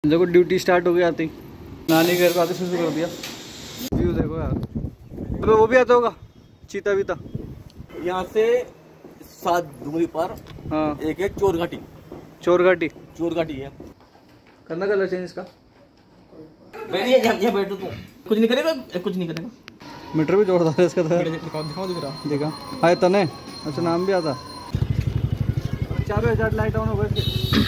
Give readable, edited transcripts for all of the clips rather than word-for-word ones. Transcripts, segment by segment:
देखो duty start हो गई आती, नानी घर पे आते शुरू कर दिया। व्यू देखो यार, अबे वो भी आता होगा चीता बीता। यहाँ से 7 डूंगरी पर हाँ एक है चोर घाटी। चोर घाटी है। करना कलर चेंज इसका। बैठ तू, कुछ नहीं करेगा, कुछ नहीं करेगा। मीटर भी जोरदार है इसका। दिखाओ दिख रहा। देखा हाय तने, अच्छा नाम भी आता। 4000 लाइट ऑन हो गई।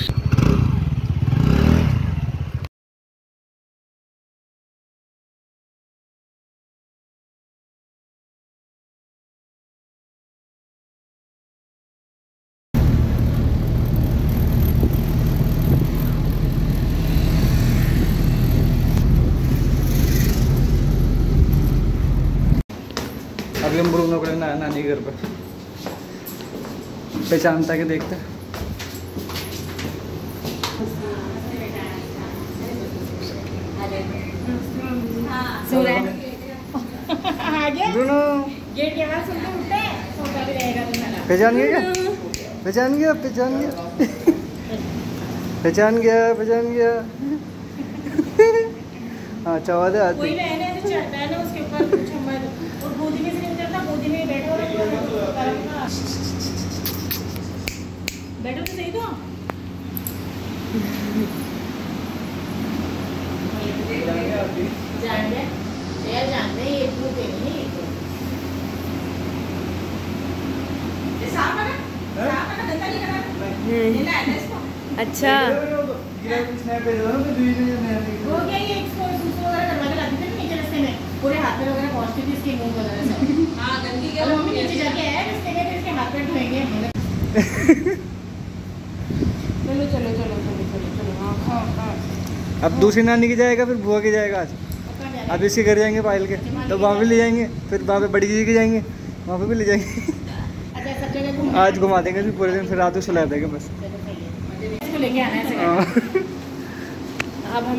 अभी हम ब्रूनो को लेना है नानी घर पे, पहचानता के देखते हैं। ब्रूनो पहचान गया क्या? पहचान गया पहचान गया पहचान गया पहचान गया। हाँ चवा दे आज बैठो तो सही। तो जान दे ये भूत है नहीं। ये साफ है ना, गंदा नहीं करना। लेना है इसको। अच्छा हो गया ये इसको वगैरह करवा के लाती थी नीचे रास्ते में, पूरे हाथ में वगैरह पहुंचती थी इसके मुंह वगैरह सब। हां गंदी क्या मम्मी नीचे जाके है इसके लिए इसके हाथ में धोएंगे। चलो चलो चलो चलो चलो चलो। हां हां अब दूसरी नानी की जाएगा, फिर बुआ की जाएगा। आज अब इसके घर जाएंगे पायल के, तो वहाँ भी ले जाएंगे, फिर वहाँ पे बड़ी दीदी के जाएंगे, वहाँ पे भी ले जाएंगे। आज घुमा देंगे फिर पूरे दिन, फिर रात को सुला देंगे बस। इसको लेके आना है। अब हम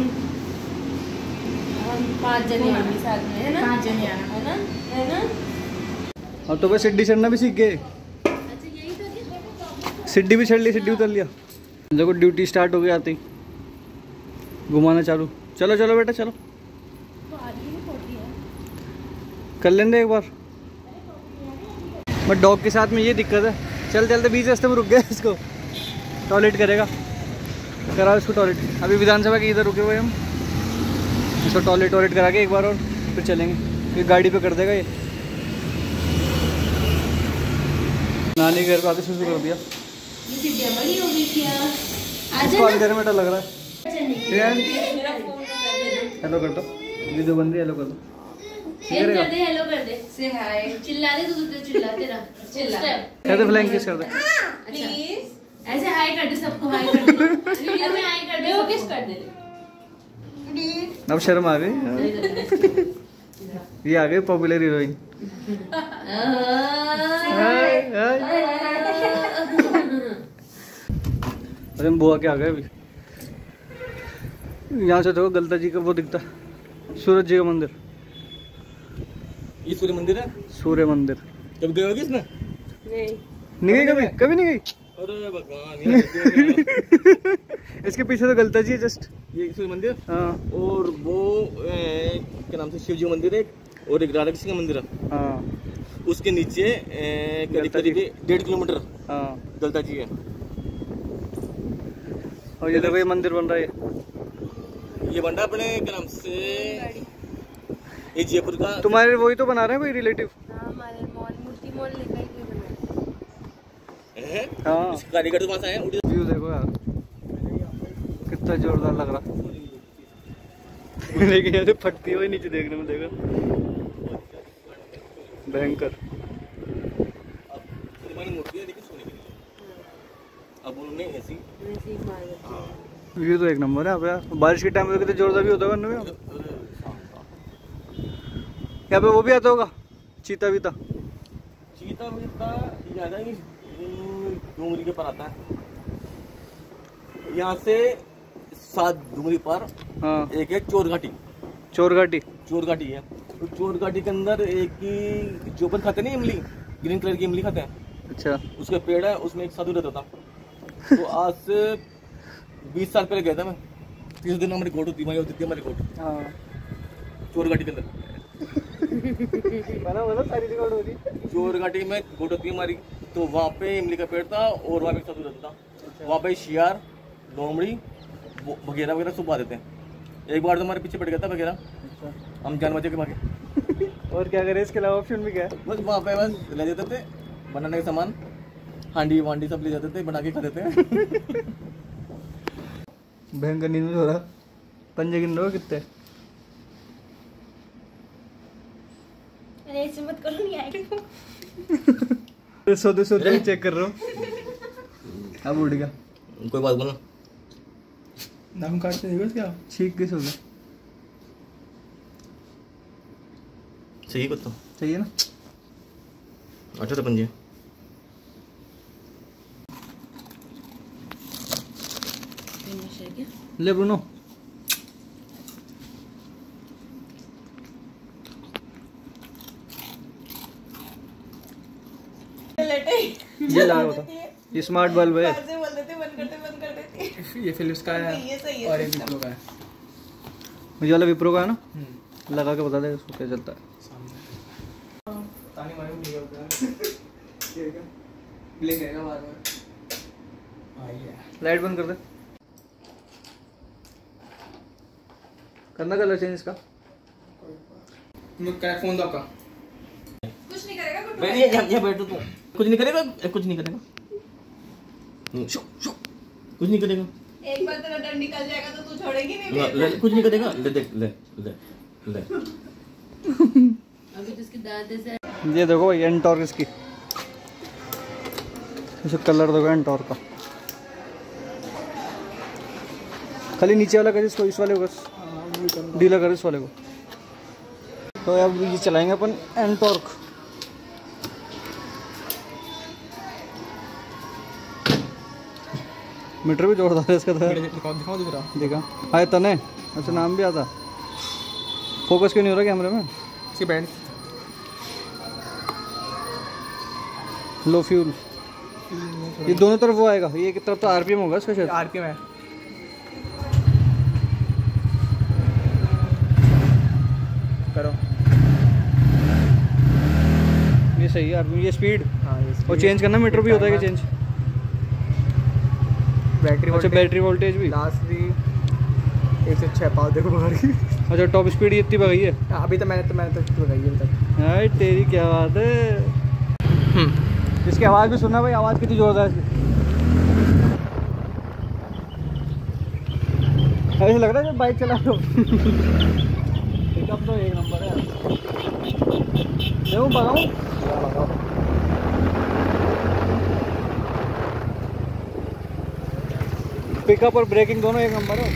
5 जने आएंगे साथ में, है ना? 5 जने आना है ना, है ना? अब तो बस सीढ़ी चढ़ना भी सीख गए। सीढ़ी भी चढ़ ली, सीढ़ी उतर लिया। देखो ड्यूटी स्टार्ट हो गई आती, घुमाना चालू। चलो चलो बेटा चलो, कर लेंगे एक बार। बट डॉग के साथ में ये दिक्कत है, चल चलते बीच रास्ते में रुक गए। इसको टॉयलेट करेगा, कराओ इसको टॉयलेट। अभी विधानसभा के इधर रुके हुए हम, इसको टॉयलेट करा के एक बार और फिर चलेंगे, फिर गाड़ी पे कर देगा ये। नानी घर पे आते शुरू कर दिया। इसको अंदर में लग रहा है। हेलो कर दो, वीडियो बन रही है। हेलो कर दो, हेलो कर दे, से हाय चिल्ला दे। तू चिल्ला तेरा चिल्ला कर दे, फ्लैंक किस कर दे प्लीज। ऐसे हाय कर दे सबको, हाय कर दे, वीडियो में हाय कर दे, वो किस कर दे प्लीज। अब शर्म आ गई। ये आ गई पॉपुलर हीरोइन। अरे बुआ के आ गए अभी। यहाँ से देखो गलता जी का वो दिखता, सूरज जी का मंदिर। ये सूर्य मंदिर है। सूर्य मंदिर कब गए होगी इसमें? नहीं गई कभी, कभी नहीं गई। अरे भगवान। इसके पीछे तो गलता जी है जस्ट। ये सूर्य मंदिर। हाँ और वो क्या नाम से शिव जी मंदिर है, और एक राधा कृष्ण का मंदिर है। हाँ उसके नीचे करीब 1.5 किलोमीटर हाँ गलता जी है। और ये देखो ये मंदिर बन रहा है। ये बन रहा अपने क्या नाम से, ये जयपुर का। तुम्हारे वही तो बना रहे हैं कोई रिलेटिव? हमारे मूर्ति मॉल लेकर के बना है। हाँ इसके कारीगर तो पास आए हैं। व्यू देखो यार, कितना जोरदार लग रहा। लेकिन यार फटती हुई नीचे देखने में देखो, भयंकर। अब उन्होंने ऐसी व्यू तो एक नंबर है। अब यार बारिश के टाइम में कितने जोरदार भी होता होगा। यहाँ पे वो भी आता होगा चीता बीता। चीता बीता ज्यादा ही डूंगरी के पर आता है। यहाँ से 7 डूंगरी पर हाँ एक है चोर घाटी। चोर घाटी है। तो चोर घाटी के अंदर एक ही जो पर खाते नहीं, इमली, ग्रीन कलर की इमली खाते हैं। अच्छा उसका पेड़ है, उसमें एक साधु रहता था। तो आज से 20 साल पहले गया था मैं। तीसरे दिन हमारी कोर्ट होती है हमारी कोर्ट हाँ चोर घाटी के अंदर। मतलब सारी रिकॉर्ड हो रही। चोर घाटी में कोर्ट होती है हमारी, तो वहाँ पे इमली का पेड़ था और वहाँ पे एक साधु रहता था। वहाँ पे शियार, लोमड़ी वगैरह वगैरह सब आ देते हैं। एक बार तो हमारे पीछे पड़ गया था वगैरह, हम जान बचे के भागे। और क्या करें इसके अलावा ऑप्शन भी क्या है? बस वहाँ पे बस ले जाते थे बनाने का सामान, हांडी वांडी सब ले जाते थे, बना के खा देते हैं। भयंकर नींद में हो रहा। पंजे गिन रहे हो कितने? अरे ऐसे मत करो, नहीं आएगा। सोते सोते चेक कर रहा हूँ। अब उठ गया। कोई बात बोलो। नाम काटते हैं क्या? ठीक किस हो गया? सही को तो चाहिए ना? अच्छा तो पंजे ले ब्रूनो। ये ला होता, ये स्मार्ट बल्ब है। बोल देते बंद कर देते। ये फिलिप्स का है ये सही है। और ये विप्रो का है। मुझे वाला विप्रो का है ना, लगा के बता दे उसको क्या चलता है। लाइट बंद कर दे। करना कलर चेंज इसका। फोन दो आपका। कुछ नहीं करेगा गुड्डू। बैठ ये बैठो तू। कुछ नहीं करेगा, कुछ नहीं करेगा, कुछ नहीं करेगा। एक बार तेरा डर निकल जाएगा तो तू छोड़ेगी नहीं। ले, कुछ नहीं करेगा। ले देख, ले ले ले। अभी तो इसके दांत ऐसे। ये देखो भाई एंटॉर्क इसकी, इसे कलर देखो एंटॉर्क का। खाली नीचे वाला कर इसको, इस वाले को बस डीला कर इस वाले को। तो अब ये चलाएंगे अपन एंटॉर्क। मीटर भी जोरदार है इसका। तो देखा हाय तने, अच्छा नाम भी आता। फोकस क्यों नहीं हो रहा कैमरे में? इसकी बैंड लो फ्यूल। ये दोनों तरफ वो आएगा, ये एक तरफ तो आरपीएम होगा इसका शायद। आरपीएम है। करो ये सही है आरपीएम, ये स्पीड। हाँ और चेंज करना मीटर भी होता है कि चेंज? बैटरी अच्छा बैटरी वोल्टेज भी लास्ट भी 106 पावर देखो बाहर की। अच्छा टॉप स्पीड इतनी भगाई है अभी तो मैंने तो भगाई है अभी तक। यार तेरी क्या बात है। इसकी आवाज़ भी सुनना भाई, आवाज़ कितनी जोरदार है इसकी। ऐसे लग रहा है जब बाइक चला रहे हो। पिकअप तो एक नंबर है। देखो भगाऊँ पिकअप और ब्रेकिंग दोनों एक नंबर है।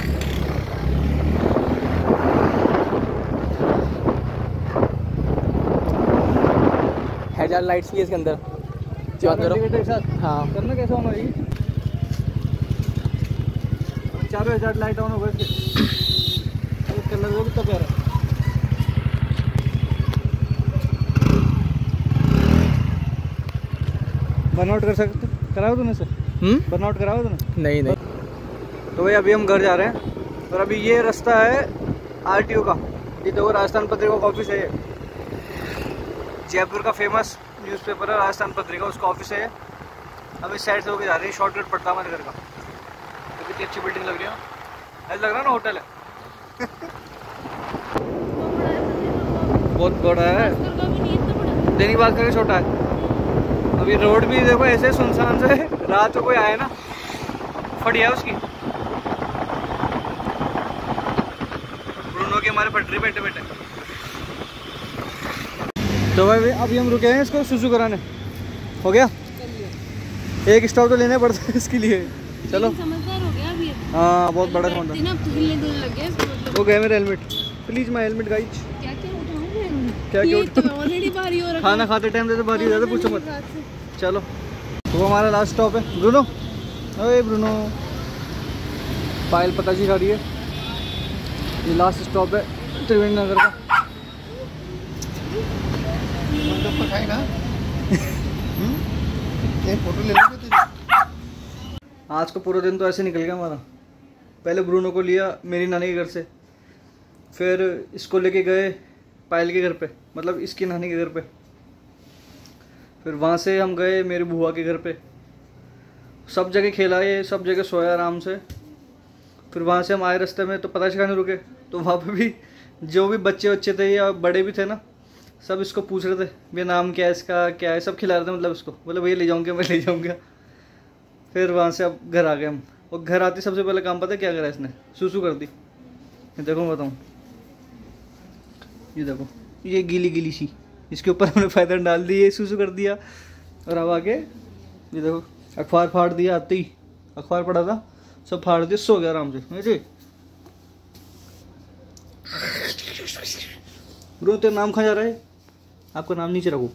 हेडलाइट लाइट्स भी है इसके अंदर। के साथ हाँ करना कैसे ऑन होगी? चारों हेडलाइट लाइट ऑन होगा इसके। कलर वो कितना प्यारा है। बर्नआउट कर सकते कराओ तूने सर? बर्नआउट कराओ तूने? नहीं नहीं। तो भाई अभी हम घर जा रहे हैं और अभी ये रास्ता है आरटीओ का। ये देखो राजस्थान पत्रिका का ऑफिस है। ये जयपुर का फेमस न्यूज़पेपर है राजस्थान पत्रिका, उसका ऑफिस है ये। हम इस साइड से होकर जा रहे हैं, शॉर्टकट पड़ता है हमारे घर का। तो कितनी अच्छी बिल्डिंग लग रही है, ऐसा लग रहा है ना होटल है। बहुत बड़ा है, दैनिक भास्कर का छोटा है। अभी रोड भी देखो ऐसे सुनसान से, रात को कोई आए ना फटिया उसकी। ब्रूनो के हमारे पटरी बैठे बैठे। तो भाई अभी हम रुके हैं इसको सुसु कराने। हो गया? एक स्टॉप तो लेना पड़ता है इसके लिए। चलो समझदार हो गया अभी। हाँ बहुत बड़ा समझदार। वो गए मेरा helmet. Please my helmet guys. क्या ऑलरेडी भारी हो रहा है। खाना खाते टाइम तो भारी हो जाता, पूछो मत। चलो वो हमारा लास्ट स्टॉप है ब्रूनो। अरे ब्रूनो पायल पता जी खा रही है। ये लास्ट स्टॉप है त्रिवेणी नगर का। फोटो ले लो। आज को पूरा दिन तो ऐसे निकल गया हमारा। पहले ब्रूनो को लिया मेरी नानी के घर से, फिर इसको लेके गए पायल के घर पे, मतलब इसकी नानी के घर पे। फिर वहाँ से हम गए मेरी बुआ के घर पे। सब जगह खेला ये, सब जगह सोया आराम से। फिर वहाँ से हम आए रास्ते में तो पता चला नहीं रुके, तो वहाँ पे भी जो भी बच्चे थे या बड़े भी थे ना, सब इसको पूछ रहे थे भैया नाम क्या है इसका, क्या है, सब खिला रहे थे मतलब इसको, बोले भैया ले जाऊँगा मैं ले जाऊँगा। फिर वहाँ से अब घर आ गए हम, और घर आते सबसे पहले काम पता है क्या करा इसने, सूसू कर दी। ये देखो मैं बताऊँ, ये देखो ये गीली गीली सी, इसके ऊपर हमने पैदल डाल दी, ये सूसू कर दिया। और अब आगे ये देखो अखबार फाड़ दिया, आते ही अखबार पड़ा था सब फाड़ दिया, सो गया आराम से। जी रो तेरा नाम कहाँ जा रहा है, आपका नाम नीचे रखो।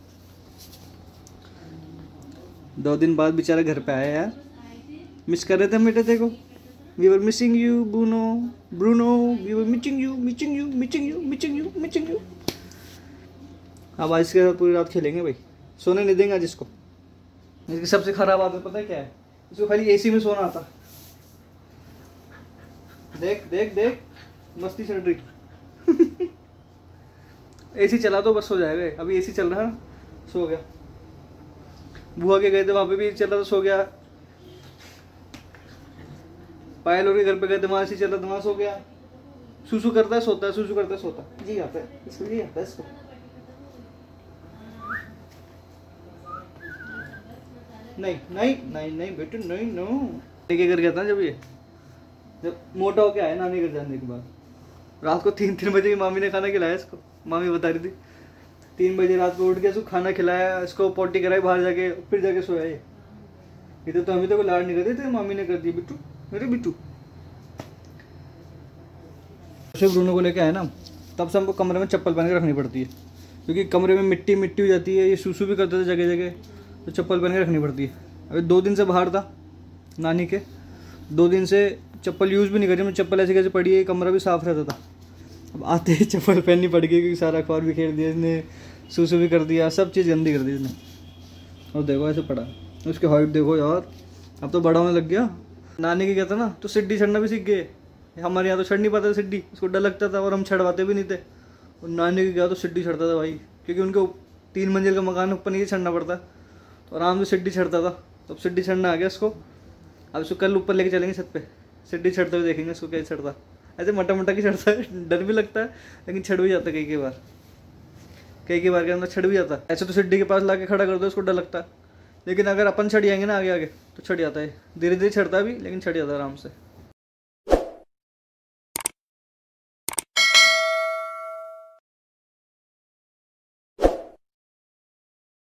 2 दिन बाद बेचारा घर पे आया यार, मिस कर रहे थे बेटे देखो, we were missing you Bruno, we were missing you. अब आज के साथ पूरी रात खेलेंगे भाई, सोने नहीं देंगे आज इसको। इसकी सबसे खराब आदत पता है क्या है, इसको खाली एसी में सोना आता। देख देख देख मस्ती चल रही। एसी चला तो बस सो जाएगा, अभी एसी चल रहा है ना, सो गया। बुआ के गए थे वहाँ पे भी चल रहा था, सो गया। पायल और के घर पे गए थे, वहाँ एसी चल रहा था, वहाँ सो गया। सूसू करता है सोता है, सूसू करता है सोता है, जी आता है इसको, जी आता है इसको। नहीं नहीं नहीं नहीं बेटे नहीं, नो लेके घर गया था जब मोटा होके आया नानी घर जाने के बाद, रात को 3 बजे की मामी ने खाना खिलाया इसको। मामी बता रही थी 3 बजे रात को उठ के इसको खाना खिलाया, इसको पोटी कराई बाहर जाके, फिर जाके सोया। ये तो हमें तो कोई लाड नहीं करते थे, मामी ने कर दी बिट्टू, मेरे बिट्टू। जब ब्रूनो को लेके आए ना, तब से हमको कमरे में चप्पल पहन के रखनी पड़ती है, क्योंकि कमरे में मिट्टी मिट्टी हो जाती है। ये सूसू भी करते थे जगह जगह, तो चप्पल पहन के रखनी पड़ती है। अभी 2 दिन से बाहर था नानी के, 2 दिन से चप्पल यूज़ भी नहीं करी, मैं चप्पल ऐसे कैसे पड़ी है, कमरा भी साफ़ रहता था। अब आते ही चप्पल पहननी पड़ गई, क्योंकि सारा अखबार भी खेल दिया इसने, सूसू भी कर दिया, सब चीज़ गंदी कर दी इसने। और देखो ऐसे पड़ा, उसकी हाइट देखो यार, अब तो बड़ा होने लग गया। नानी के गया था ना तो सीढ़ी चढ़ना भी सीख गए। हमारे यहाँ तो चढ़ नहीं पाता था सीढ़ी, उसको डर लगता था और हम चढ़वाते भी नहीं थे। और नानी के गया तो सीढ़ी चढ़ता था भाई, क्योंकि उनको 3 मंजिल का मकान ऊपर नीचे चढ़ना पड़ता, तो आराम से सीढ़ी चढ़ता था। तो अब सीढ़ी चढ़ना आ गया इसको। अब इसको कल ऊपर लेके चलेंगे छत पे, सीढ़ी चढ़ते हुए देखेंगे इसको कैसे चढ़ता। ऐसे मटा मटा की चढ़ता है, डर भी लगता है लेकिन चढ़ भी जाता है कई बार के अंदर चढ़ भी जाता है। ऐसे तो सीढ़ी के पास लाके खड़ा कर दो उसको डर लगता है, लेकिन अगर अपन चढ़ जाएंगे ना आगे आगे तो चढ़ जाता है, धीरे धीरे चढ़ता है भी लेकिन चढ़ जाता है आराम से।